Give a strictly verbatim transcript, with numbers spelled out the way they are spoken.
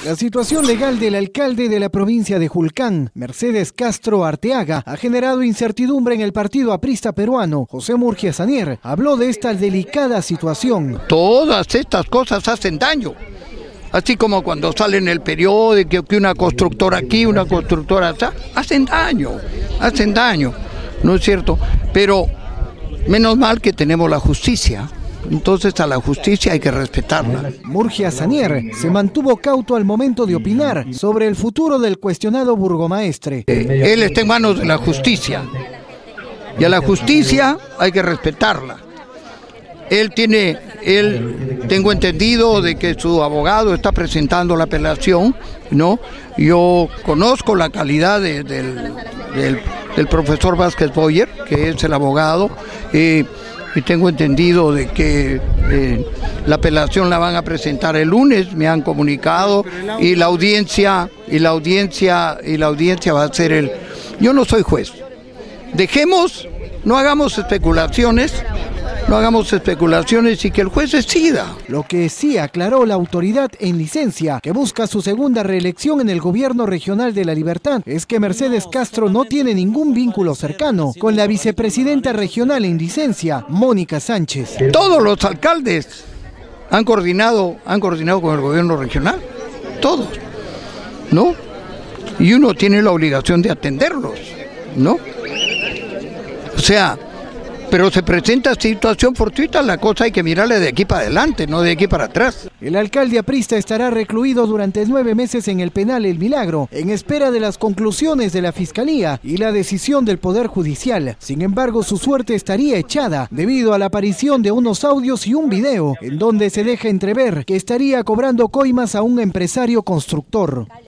La situación legal del alcalde de la provincia de Julcán, Mercedes Castro Arteaga, ha generado incertidumbre en el partido aprista peruano. José Murgia Sanier habló de esta delicada situación. Todas estas cosas hacen daño. Así como cuando sale en el periódico que una constructora aquí, una constructora allá, hacen daño, hacen daño, ¿no es cierto? Pero menos mal que tenemos la justicia. Entonces a la justicia hay que respetarla. Murgia Sanier se mantuvo cauto al momento de opinar sobre el futuro del cuestionado burgomaestre. Eh, él está en manos de la justicia y a la justicia hay que respetarla. Él tiene, él tengo entendido de que su abogado está presentando la apelación, ¿no? Yo conozco la calidad de, del, del, del profesor Vázquez Boyer, que es el abogado. Eh, Y tengo entendido de que eh, la apelación la van a presentar el lunes, me han comunicado, y la audiencia, y la audiencia, y la audiencia va a ser el... Yo no soy juez. Dejemos, no hagamos especulaciones, no hagamos especulaciones y que el juez decida. Lo que sí aclaró la autoridad en licencia, que busca su segunda reelección en el gobierno regional de La Libertad, es que Mercedes Castro no tiene ningún vínculo cercano con la vicepresidenta regional en licencia, Mónica Sánchez. Todos los alcaldes han coordinado, han coordinado con el gobierno regional, todos, ¿no? Y uno tiene la obligación de atenderlos, ¿no? O sea, pero se presenta situación fortuita, la cosa hay que mirarle de aquí para adelante, no de aquí para atrás. El alcalde aprista estará recluido durante nueve meses en el penal El Milagro, en espera de las conclusiones de la Fiscalía y la decisión del Poder Judicial. Sin embargo, su suerte estaría echada debido a la aparición de unos audios y un video en donde se deja entrever que estaría cobrando coimas a un empresario constructor.